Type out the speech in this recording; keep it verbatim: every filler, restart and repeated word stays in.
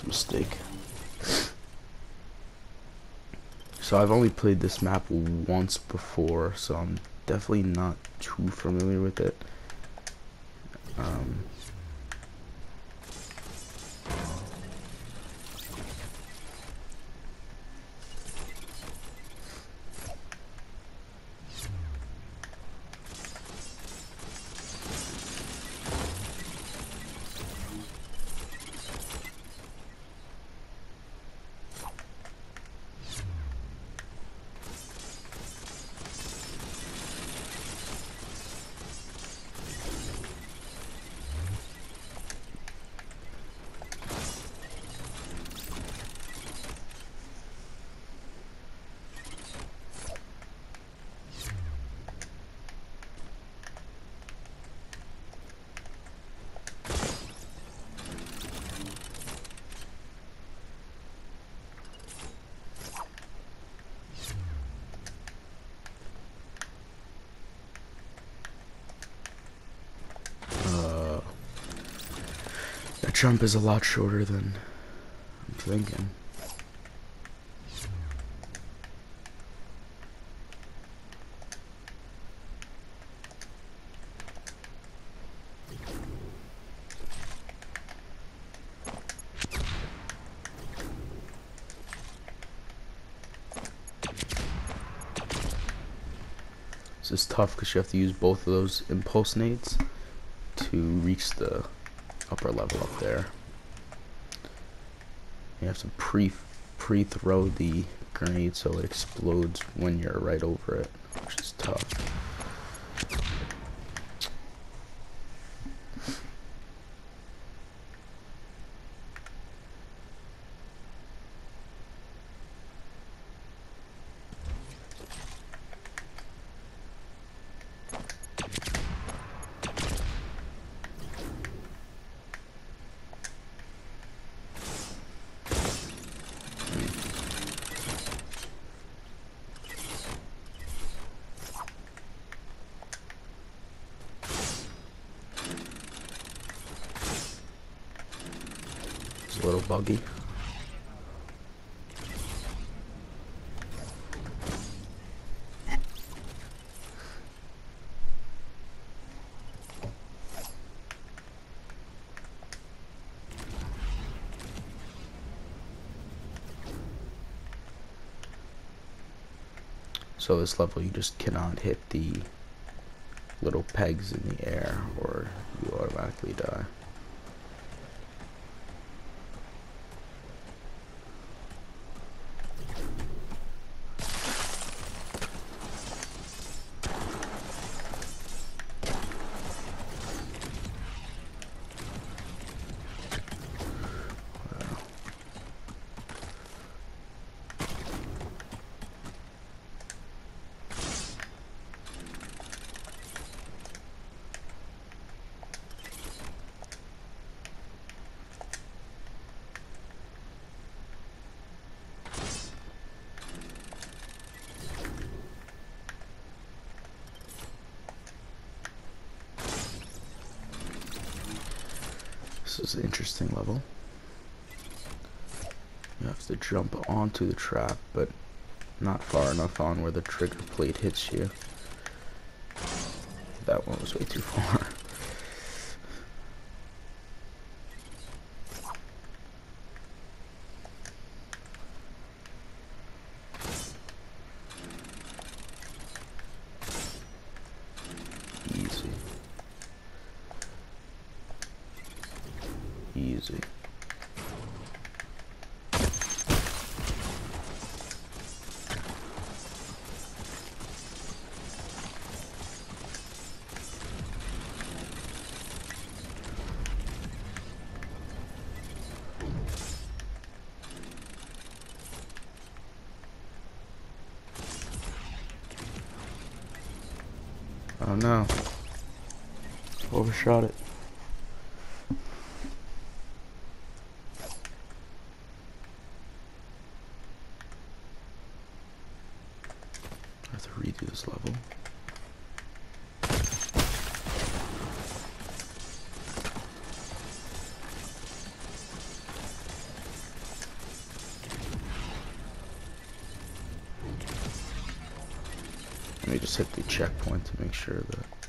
a mistake. So I've only played this map once before, so I'm definitely not too familiar with it. Um, That jump is a lot shorter than I'm thinking. This is tough because you have to use both of those impulse nades to reach the upper level up there. You have to pre pre throw the grenade so it explodes when you're right over it, which is tough. A little buggy. So this level you just cannot hit the little pegs in the air or you automatically die. This is an interesting level. You have to jump onto the trap, but not far enough on where the trigger plate hits you. That one was way too far. Easy. Easy. Oh no. Overshot it. I have to redo this level. Let me just hit the checkpoint to make sure that